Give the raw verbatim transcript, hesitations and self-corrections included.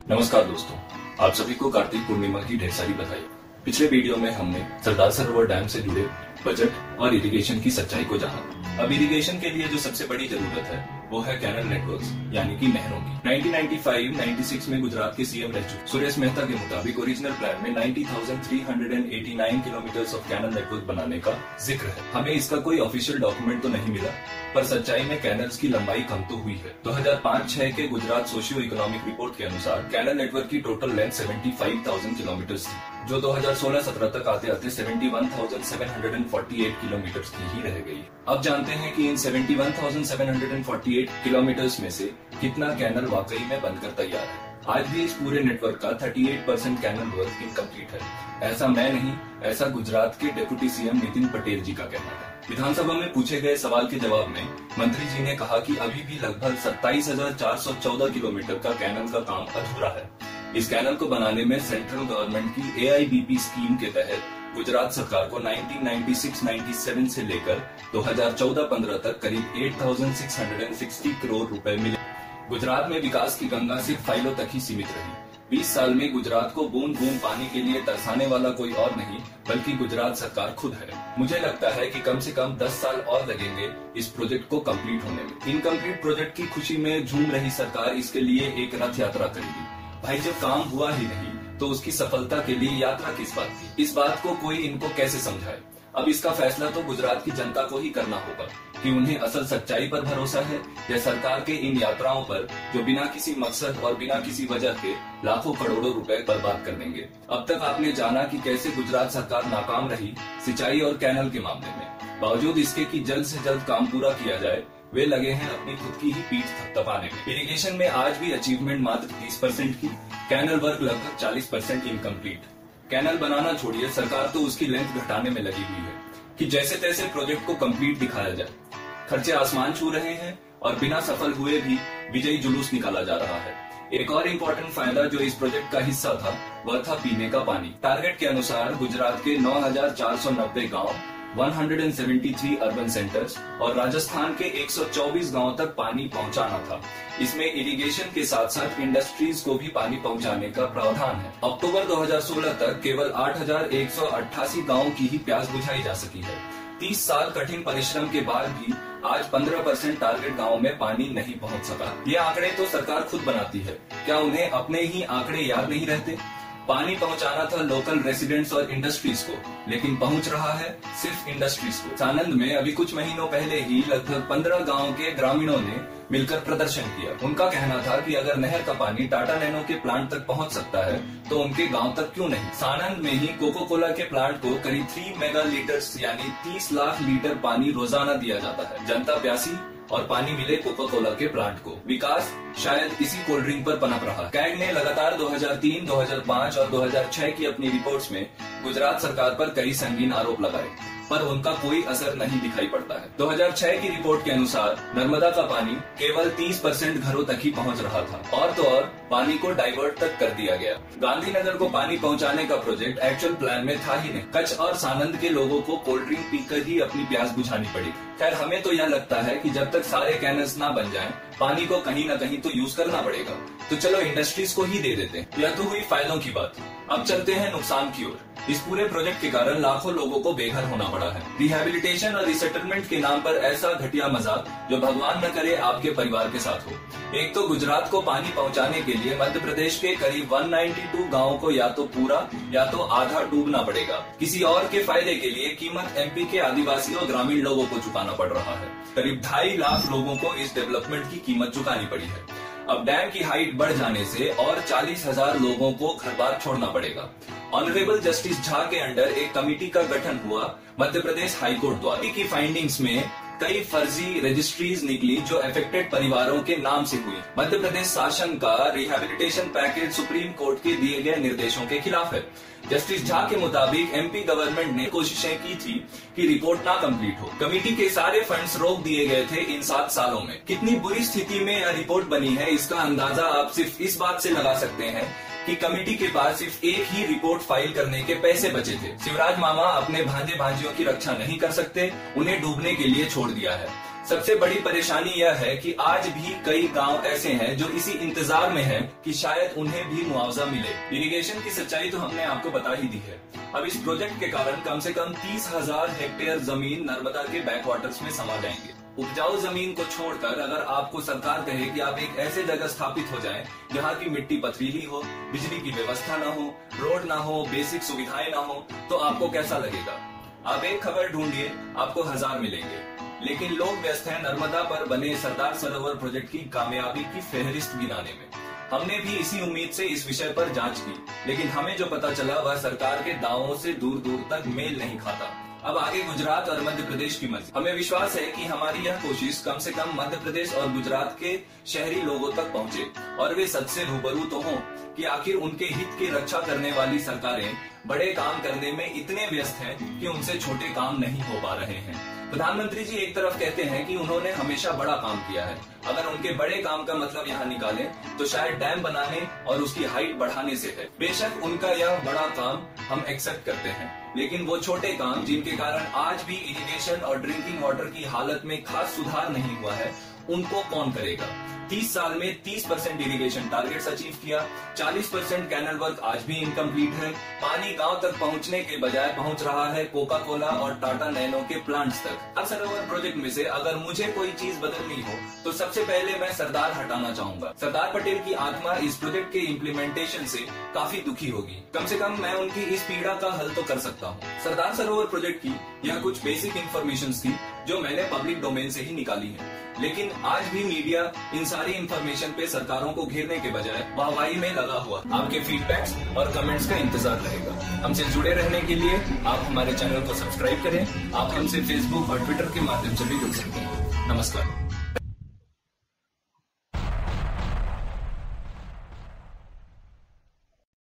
नमस्कार दोस्तों, आप सभी को कार्तिक पूर्णिमा की ढेर सारी बधाई। पिछले वीडियो में हमने सरदार सरोवर डैम से जुड़े बजट और इरिगेशन की सच्चाई को जाना। अब इरिगेशन के लिए जो सबसे बड़ी जरूरत है वो है कैनल नेटवर्क्स यानी कि नहरों की। Nineteen ninety five ninety six में गुजरात के सीएम रह चुके सुरेश मेहता के मुताबिक ओरिजिनल प्लान में ninety thousand three hundred eighty nine kilometre of canal network बनाने का जिक्र है। हमें इसका कोई ऑफिशियल डॉक्यूमेंट तो नहीं मिला, पर सच्चाई में कैनल्स की लंबाई कम तो हुई है। दो हज़ार पाँच छह के गुजरात सोशियो इकोनॉमिक रिपोर्ट के अनुसार कैनल नेटवर्क की total length seventy five thousand kilometre थी, जो दो हज़ार सोलह सत्रह तक आते आते इकहत्तर हज़ार सात सौ अड़तालीस किलोमीटर की ही रह गई। अब जानते हैं कि इन इकहत्तर हज़ार सात सौ अड़तालीस किलोमीटर में से कितना कैनल वाकई में बनकर तैयार है। आज भी इस पूरे नेटवर्क का अड़तीस परसेंट कैनल वर्क इनकम्प्लीट है। ऐसा मैं नहीं, ऐसा गुजरात के डेप्यूटी सीएम नितिन पटेल जी का कहना है। विधानसभा में पूछे गए सवाल के जवाब में मंत्री जी ने कहा कि अभी भी लगभग सत्ताईस हज़ार चार सौ चौदह किलोमीटर का कैनल का काम अधूरा है। इस कैनल को बनाने में सेंट्रल गवर्नमेंट की A I B P scheme के तहत गुजरात सरकार को nineteen ninety six ninety seven से लेकर दो हज़ार चौदह पंद्रह तक करीब आठ हज़ार छह सौ साठ करोड़ रुपए मिले। गुजरात में विकास की गंगा सिर्फ फाइलों तक ही सीमित रही। बीस साल में गुजरात को बूंद बूंद पानी के लिए तरसाने वाला कोई और नहीं बल्कि गुजरात सरकार खुद है। मुझे लगता है कि कम से कम दस साल और लगेंगे इस प्रोजेक्ट को कंप्लीट होने में। इनकम्प्लीट प्रोजेक्ट की खुशी में झूम रही सरकार इसके लिए एक रथ यात्रा करेगी। भाई, जब काम हुआ ही नहीं तो उसकी सफलता के लिए यात्रा किस बात की? इस बात को कोई इनको कैसे समझाए? अब इसका फैसला तो गुजरात की जनता को ही करना होगा कि उन्हें असल सच्चाई पर भरोसा है या सरकार के इन यात्राओं पर, जो बिना किसी मकसद और बिना किसी वजह के लाखों करोड़ों रुपए बर्बाद कर देंगे। अब तक आपने जाना कि कैसे गुजरात सरकार नाकाम रही सिंचाई और कैनल के मामले में। बावजूद इसके कि जल्द से जल्द काम पूरा किया जाए, वे लगे हैं अपनी खुद की ही पीठ थपथपाने में। इरिगेशन में आज भी अचीवमेंट मात्र तीस परसेंट की, कैनल वर्क लगभग चालीस परसेंट इनकम्प्लीट। कैनल बनाना छोड़िए, सरकार तो उसकी लेंथ घटाने में लगी हुई है कि जैसे तैसे प्रोजेक्ट को कंप्लीट दिखाया जाए। खर्चे आसमान छू रहे हैं और बिना सफल हुए भी विजयी जुलूस निकाला जा रहा है। एक और इम्पोर्टेंट फायदा जो इस प्रोजेक्ट का हिस्सा था वह था पीने का पानी। टारगेट के अनुसार गुजरात के नौ हज़ार चार सौ नब्बे गाँव, एक सौ तिहत्तर अर्बन सेंटर्स और राजस्थान के एक सौ चौबीस गांवों तक पानी पहुंचाना था। इसमें इरिगेशन के साथ साथ इंडस्ट्रीज को भी पानी पहुंचाने का प्रावधान है। अक्टूबर दो हज़ार सोलह तक केवल आठ हज़ार एक सौ अट्ठासी गाँवों की ही प्यास बुझाई जा सकी है। तीस साल कठिन परिश्रम के बाद भी आज पंद्रह परसेंट टारगेट गाँव में पानी नहीं पहुँच सका। ये आंकड़े तो सरकार खुद बनाती है, क्या उन्हें अपने ही आंकड़े याद नहीं रहते? पानी पहुंचाना था लोकल रेसिडेंट्स और इंडस्ट्रीज को, लेकिन पहुंच रहा है सिर्फ इंडस्ट्रीज को। सानंद में अभी कुछ महीनों पहले ही लगभग पंद्रह गांवों के ग्रामीणों ने मिलकर प्रदर्शन किया। उनका कहना था कि अगर नहर का पानी टाटा नैनो के प्लांट तक पहुंच सकता है तो उनके गांव तक क्यों नहीं। सानंद में ही कोको कोला के प्लांट को करीब तीन मेगा लीटर्स यानी तीस लाख लीटर पानी रोजाना दिया जाता है। जनता प्यासी और पानी मिले कोको कोला के प्लांट को। विकास शायद इसी कोल्ड ड्रिंक पर पनप रहा। कैग ने लगातार दो हज़ार तीन, दो हज़ार पाँच और दो हज़ार छह की अपनी रिपोर्ट्स में गुजरात सरकार पर कई संगीन आरोप लगाए, पर उनका कोई असर नहीं दिखाई पड़ता है। दो हज़ार छह की रिपोर्ट के अनुसार नर्मदा का पानी केवल तीस परसेंट घरों तक ही पहुंच रहा था और तो और पानी को डाइवर्ट तक कर दिया गया। गांधीनगर को पानी पहुंचाने का प्रोजेक्ट एक्चुअल प्लान में था ही नहीं। कच्छ और सानंद के लोगों को कोल्ड ड्रिंक पीकर ही अपनी प्यास बुझानी पड़ी। खैर, हमें तो यह लगता है कि जब तक सारे कैनल्स ना बन जाएं, पानी को कहीं न कहीं तो यूज करना पड़ेगा। तो चलो इंडस्ट्रीज को ही दे देते हैं। यह तो हुई फायदों की बात। अब चलते हैं नुकसान की ओर। इस पूरे प्रोजेक्ट के कारण लाखों लोगों को बेघर होना पड़ा है। रिहैबिलिटेशन और रिसेटलमेंट के नाम पर ऐसा घटिया मजाक जो भगवान न करे आपके परिवार के साथ हो। एक तो गुजरात को पानी पहुंचाने के लिए मध्य प्रदेश के करीब एक सौ बानवे गांवों को या तो पूरा या तो आधा डूबना पड़ेगा। किसी और के फायदे के लिए कीमत एमपी के आदिवासी और ग्रामीण लोगों को चुकाना पड़ रहा है। करीब ढाई लाख लोगों को इस डेवलपमेंट की कीमत चुकानी पड़ी है। अब डैम की हाइट बढ़ जाने से और चालीस हज़ार लोगों को घर बार छोड़ना पड़ेगा। ऑनरेबल जस्टिस झा के अंडर एक कमेटी का गठन हुआ मध्य प्रदेश हाईकोर्ट द्वारा। की फाइंडिंग्स में कई फर्जी रजिस्ट्रीज निकली जो अफेक्टेड परिवारों के नाम से हुई। मध्य प्रदेश शासन का रिहैबिलिटेशन पैकेज सुप्रीम कोर्ट के दिए गए निर्देशों के खिलाफ है। जस्टिस झा के मुताबिक एमपी गवर्नमेंट ने कोशिशें की थी कि रिपोर्ट ना कंप्लीट हो। कमेटी के सारे फंड्स रोक दिए गए थे इन सात सालों में। कितनी बुरी स्थिति में यह रिपोर्ट बनी है इसका अंदाजा आप सिर्फ इस बात से लगा सकते हैं कि कमेटी के पास सिर्फ एक ही रिपोर्ट फाइल करने के पैसे बचे थे। शिवराज मामा अपने भांजे भांजियों की रक्षा नहीं कर सकते, उन्हें डूबने के लिए छोड़ दिया है। सबसे बड़ी परेशानी यह है कि आज भी कई गांव ऐसे हैं जो इसी इंतजार में हैं कि शायद उन्हें भी मुआवजा मिले। इरिगेशन की सच्चाई तो हमने आपको बता ही दी है। अब इस प्रोजेक्ट के कारण कम से कम तीस हजार हेक्टेयर जमीन नर्मदा के बैक वाटर्स में समा जाएंगे। उपजाऊ जमीन को छोड़कर अगर आपको सरकार कहे कि आप एक ऐसे जगह स्थापित हो जाएं जहां की मिट्टी पथरीली हो, बिजली की व्यवस्था ना हो, रोड ना हो, बेसिक सुविधाएं ना हो, तो आपको कैसा लगेगा? आप एक खबर ढूंढिए, आपको हजार मिलेंगे। लेकिन लोग व्यस्त हैं नर्मदा पर बने सरदार सरोवर प्रोजेक्ट की कामयाबी की फहरिस्त गिनाने में। हमने भी इसी उम्मीद से इस विषय पर जांच की, लेकिन हमें जो पता चला वह सरकार के दावों से दूर दूर तक मेल नहीं खाता। अब आगे गुजरात और मध्य प्रदेश की मर्जी। हमें विश्वास है कि हमारी यह कोशिश कम से कम मध्य प्रदेश और गुजरात के शहरी लोगों तक पहुंचे और वे सच से रूबरू तो हों कि आखिर उनके हित की रक्षा करने वाली सरकारें बड़े काम करने में इतने व्यस्त हैं कि उनसे छोटे काम नहीं हो पा रहे हैं। प्रधानमंत्री जी एक तरफ कहते हैं कि उन्होंने हमेशा बड़ा काम किया है। अगर उनके बड़े काम का मतलब यहाँ निकालें तो शायद डैम बनाने और उसकी हाइट बढ़ाने से है। बेशक उनका यह बड़ा काम हम एक्सेप्ट करते हैं, लेकिन वो छोटे काम जिनके कारण आज भी इरिगेशन और ड्रिंकिंग वाटर की हालत में खास सुधार नहीं हुआ है, उनको कौन करेगा? तीस साल में तीस परसेंट इरिगेशन टारगेट्स अचीव किया, चालीस परसेंट कैनल वर्क आज भी इनकम्प्लीट है, पानी गांव तक पहुंचने के बजाय पहुंच रहा है कोका कोला और टाटा नैनो के प्लांट्स तक। सरोवर प्रोजेक्ट में से अगर मुझे कोई चीज बदलनी हो तो सबसे पहले मैं सरदार हटाना चाहूंगा। सरदार पटेल की आत्मा इस प्रोजेक्ट के इम्प्लीमेंटेशन से काफी दुखी होगी। कम से कम मैं उनकी इस पीड़ा का हल तो कर सकता हूँ। सरदार सरोवर प्रोजेक्ट की यह कुछ बेसिक इन्फॉर्मेशन थी जो मैंने पब्लिक डोमेन से ही निकाली है, लेकिन आज भी मीडिया इन सारी इंफॉर्मेशन पे सरकारों को घेरने के बजाय वाहवाही में लगा हुआ। आपके फीडबैक्स और कमेंट्स का इंतजार रहेगा। हमसे जुड़े रहने के लिए आप हमारे चैनल को सब्सक्राइब करें। आप हमसे फेसबुक और ट्विटर के माध्यम से भी जुड़ सकते हैं। नमस्कार।